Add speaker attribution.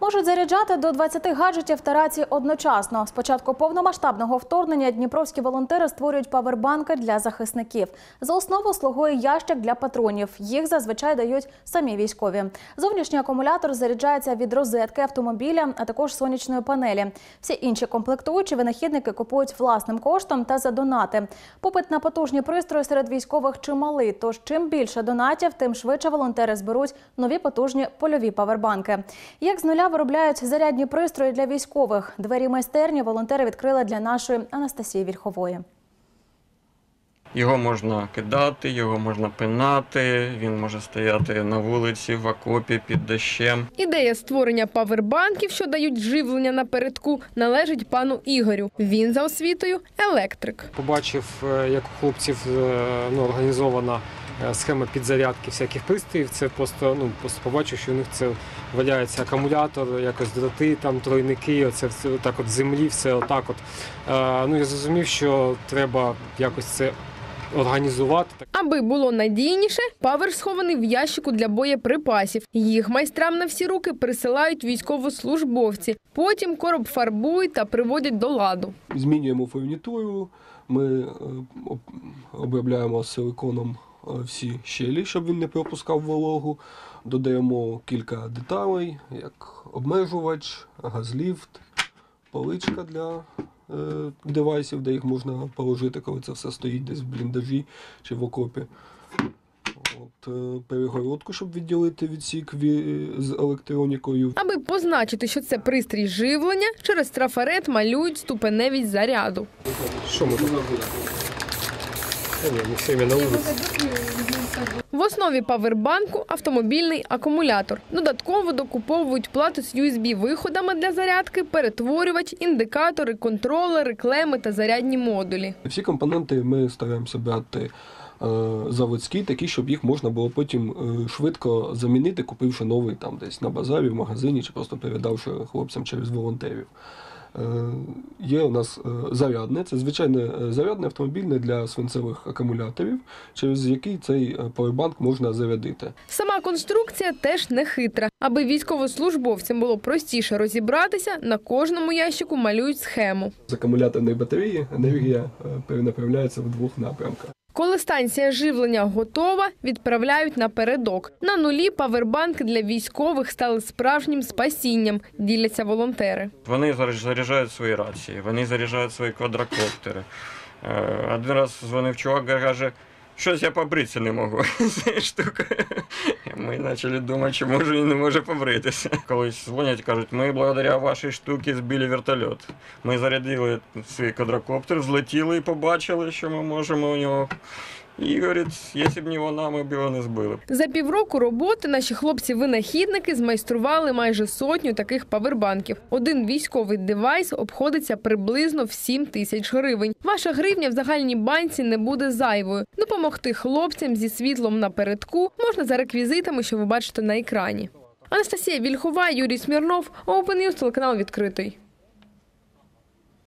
Speaker 1: Можуть заряджати до 20 гаджетів та рацій одночасно. З початку повномасштабного вторгнення дніпровські волонтери створюють павербанки для захисників. За основу слугує ящик для патронів. Їх зазвичай дають самі військові. Зовнішній акумулятор заряджається від розетки автомобіля, а також сонячної панелі. Всі інші комплектуючі винахідники купують власним коштом та за донати. Попит на потужні пристрої серед військових чималий, тож чим більше донатів, тим швидше волонтери зберуть нові потужні польові павербанки. Як з нуля виробляють зарядні пристрої для військових? Двері майстерні волонтери відкрили для нашої Анастасії Вільхової.
Speaker 2: Його можна кидати, його можна пинати, він може стояти на вулиці, в окопі, під дощем.
Speaker 3: Ідея створення павербанків, що дають живлення напередку, належить пану Ігорю. Він за освітою електрик.
Speaker 4: Побачив, як у хлопців організована схема підзарядки всяких пристроїв. Це просто побачив, що у них це валяється акумулятор, якось дроти, там тройники, оце все отак от з землі, все отак от. Я зрозумів, що треба якось це організувати.
Speaker 3: Аби було надійніше, павер схований в ящику для боєприпасів. Їх майстрам на всі руки присилають військовослужбовці. Потім короб фарбують та приводять до ладу.
Speaker 5: Змінюємо фурнітуру, ми обробляємо силиконом всі щелі, щоб він не пропускав вологу. Додаємо кілька деталей, як обмежувач, газліфт, поличка для девайсів, де їх можна положити, коли це все стоїть десь в бліндажі чи в окопі. Перегородку, щоб відділити відсік з електронікою.
Speaker 3: Аби позначити, що це пристрій живлення, через трафарет малюють ступеневість заряду.
Speaker 4: Що ми тут?
Speaker 3: В основі павербанку – автомобільний акумулятор. Додатково докуповують плату з USB-виходами для зарядки, перетворювач, індикатори, контролери, клеми та зарядні модулі.
Speaker 5: Всі компоненти ми стараємося брати заводські, такі, щоб їх можна було потім швидко замінити, купивши новий там десь на базарі, в магазині, чи просто передавши хлопцям через волонтерів. Є у нас зарядне, це звичайне зарядне автомобільне для свинцевих акумуляторів, через який цей павербанк можна зарядити.
Speaker 3: Сама конструкція теж не хитра. Аби військовослужбовцям було простіше розібратися, на кожному ящику малюють схему.
Speaker 5: З акумуляторної батареї енергія перенаправляється в двох напрямках.
Speaker 3: Коли станція живлення готова, відправляють напередок. На нулі павербанки для військових стали справжнім спасінням, діляться волонтери.
Speaker 2: Вони заряджають свої рації, вони заряджають свої квадрокоптери. Один раз дзвонив чувак, каже, щось я побритися не можу цією штукою. Ми почали думати, чи може він не може побритися. Колись дзвонять, кажуть, ми благодаря вашій штуці збили вертольот. Ми зарядили свій квадрокоптер, злетіли і побачили, що ми можемо у нього. І, говорить, якщо б не вона, ми б його не збили.
Speaker 3: За півроку роботи наші хлопці-винахідники змайстрували майже 100 таких павербанків. Один військовий девайс обходиться приблизно в 7 тисяч гривень. Ваша гривня в загальній банці не буде зайвою. Допомогти хлопцям зі світлом напередку можна за реквізитами, що ви бачите на екрані. Анастасія Вільхова, Юрій Смірнов, Open News, телеканал «Відкритий».